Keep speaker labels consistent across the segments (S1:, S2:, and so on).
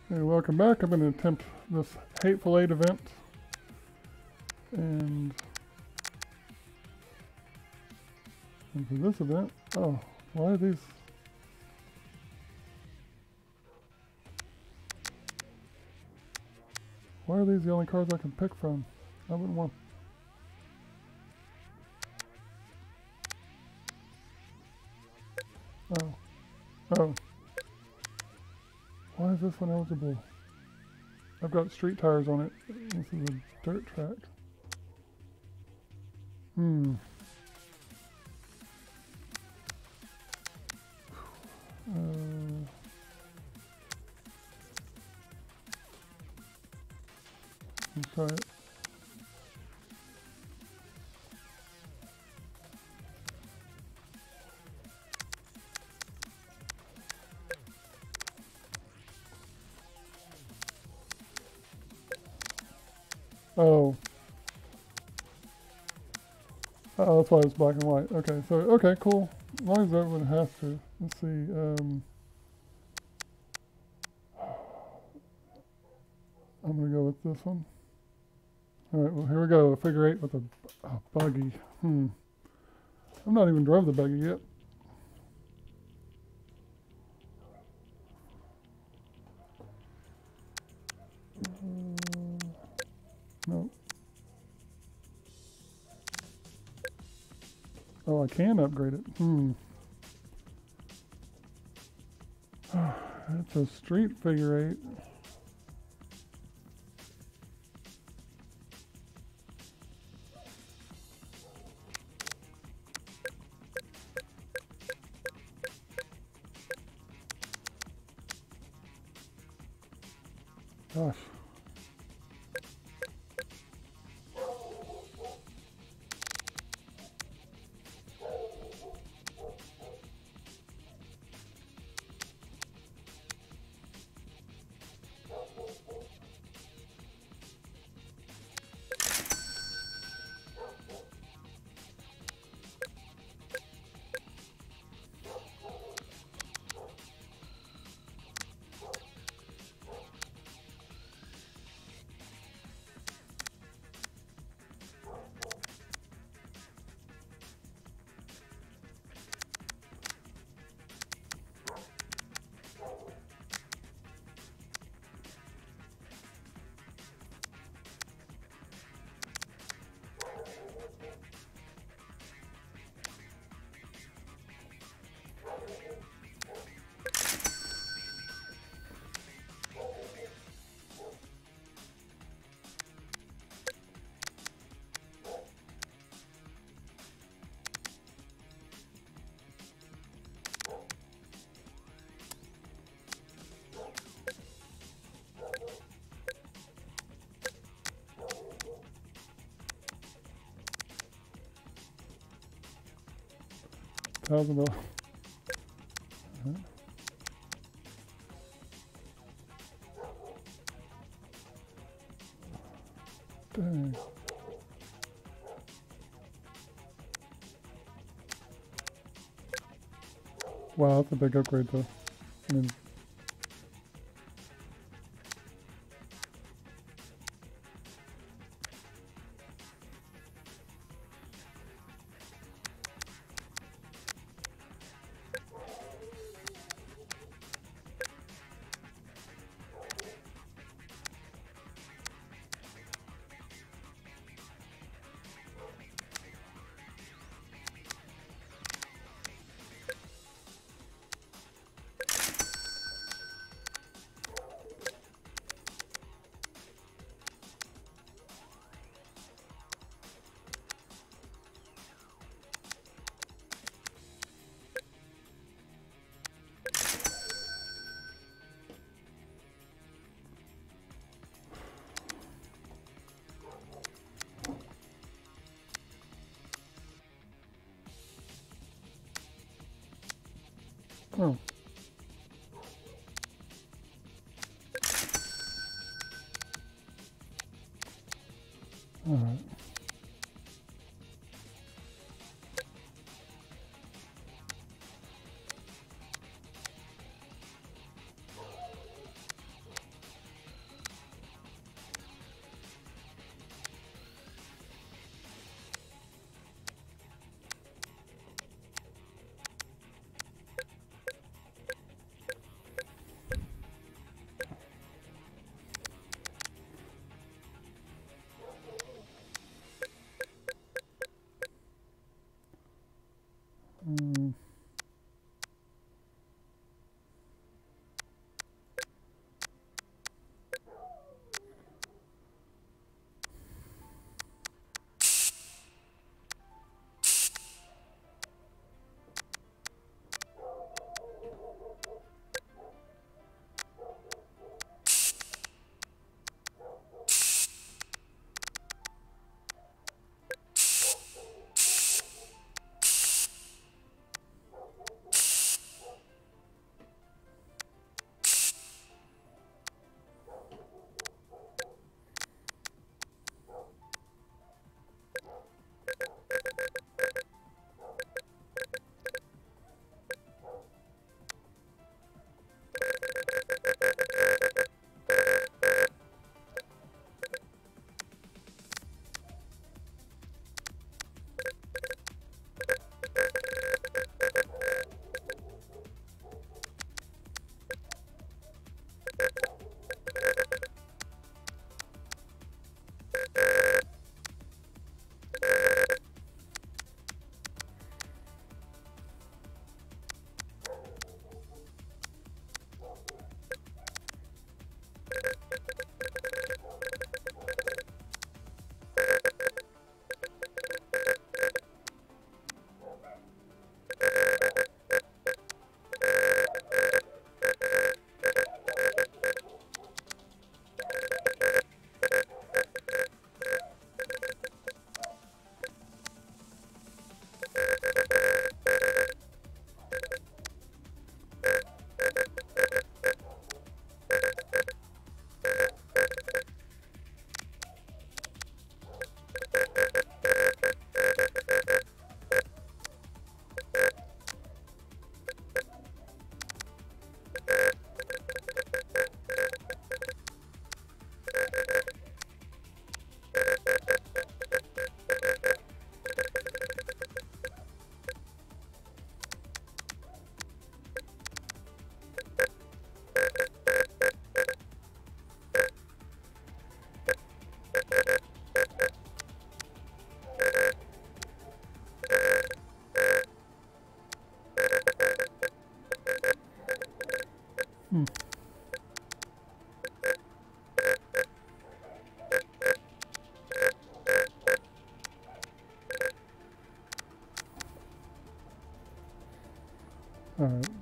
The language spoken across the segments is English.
S1: Hey, welcome back. I'm going to attempt this Hateful Eight event. And for this event, oh, why are these? Why are these the only cards I can pick from? I wouldn't want. Oh. Oh. Why is this one eligible? I've got street tires on it. This is a dirt track. Let's try it. Oh. Oh, that's why it's black and white. Okay, so, okay, cool. As long as everyone has to. Let's see. I'm going to go with this one. Alright, well, here we go. A figure eight with a buggy. I've not even drove the buggy yet. No. Oh, I can upgrade it. It's a street figure eight. Gosh. $1,000. Dang. Wow, that's a big upgrade though. I mean, oh. All right.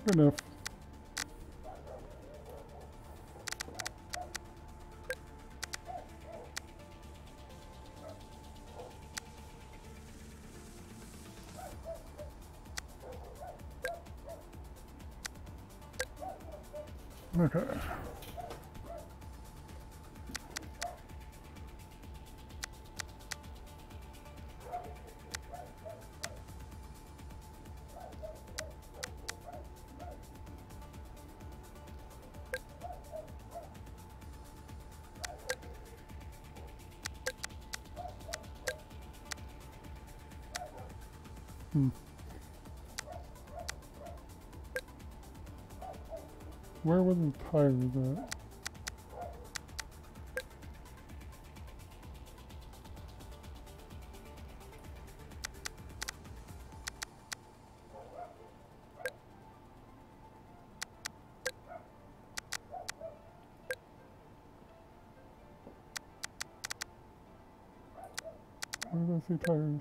S1: Good enough. Okay. Where were the tires at? Where did I see tires?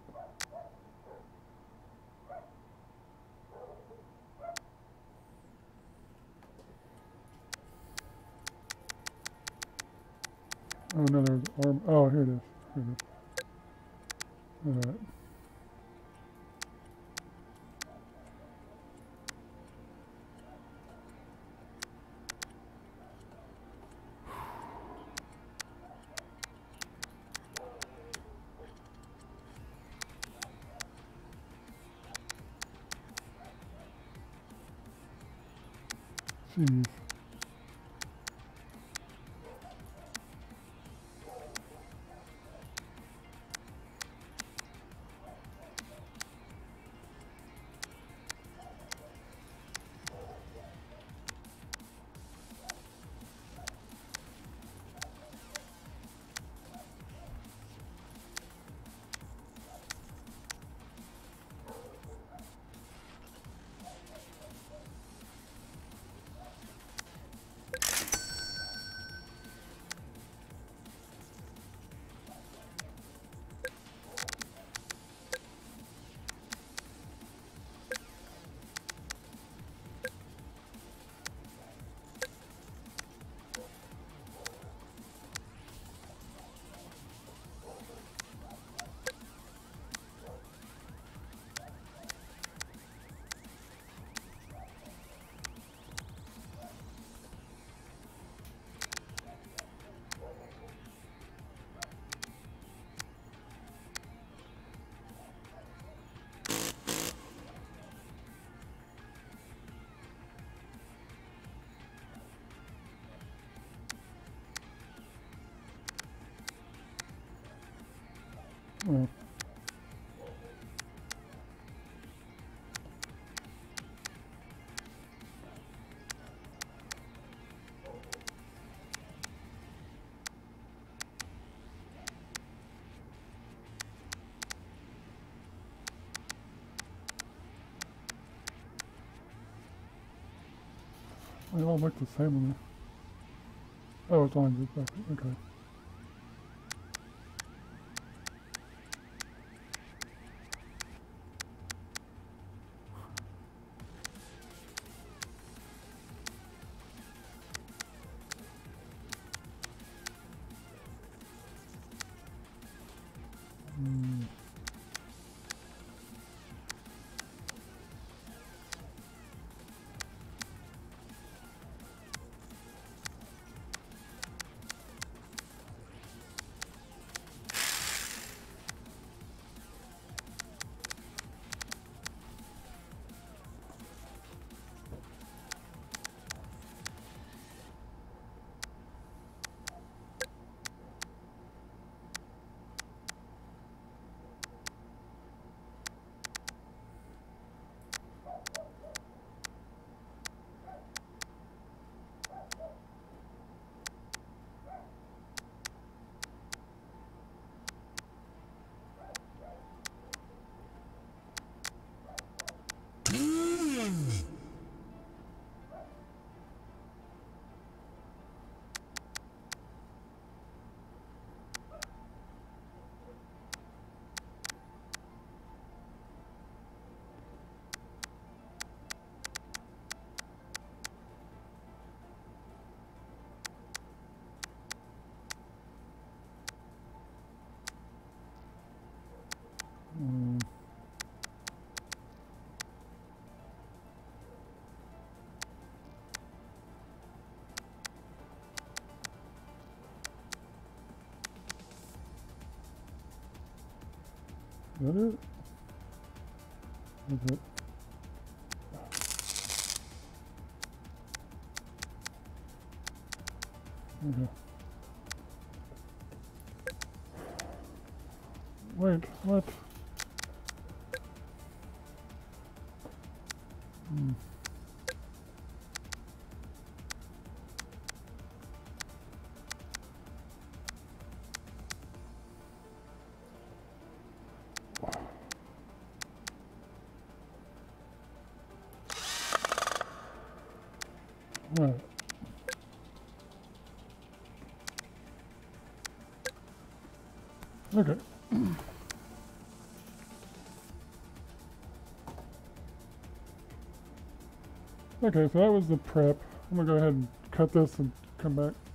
S1: Oh no, there's arm. Oh, here it is. Here it is. All right. Jeez. Well, they all look the same on there. Oh, it's on the back. Okay. Is that it? Is it? Okay. Wait, what? Hmm. Right. Okay. Okay, so that was the prep. I'm gonna go ahead and cut this and come back.